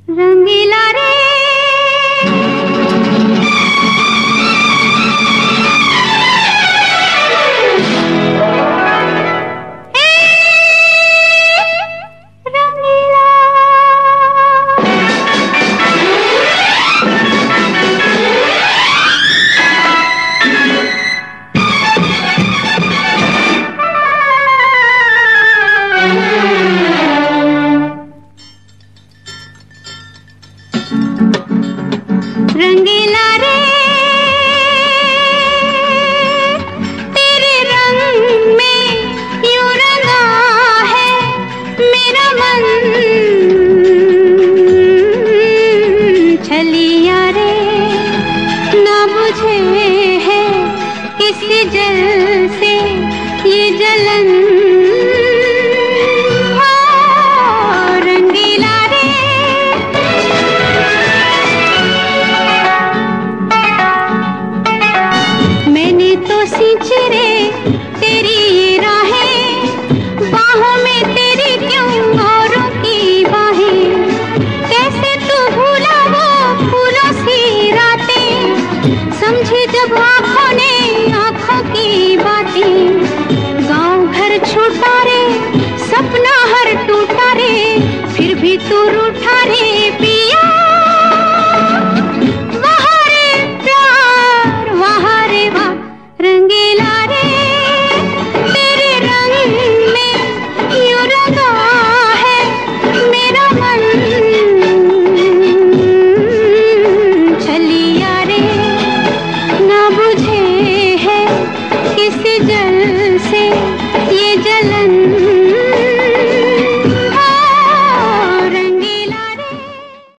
रंगीला रे रंगीला रे तेरे रंग में यूं रंगा है मेरा मन। छलिया रे ना बुझे है किस जल से ये जलन। चिरे तेरी ये राहें बाहों में तेरी क्यों औरों की बाहें। कैसे तू भूला वो फूलों सी रातें समझी जब आँखों ने आँखों की बातें। गाँव घर छूटा रे सपना हर टूटा रे फिर भी तू रूठा रे